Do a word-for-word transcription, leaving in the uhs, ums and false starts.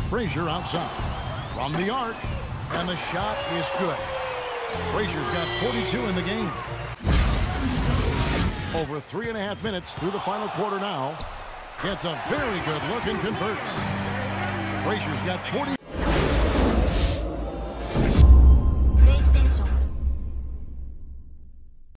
Frazier outside. From the arc. And the shot is good. Frazier's got forty-two in the game. Over three and a half minutes through the final quarter now. Gets a very good look and converts. Frazier's got forty.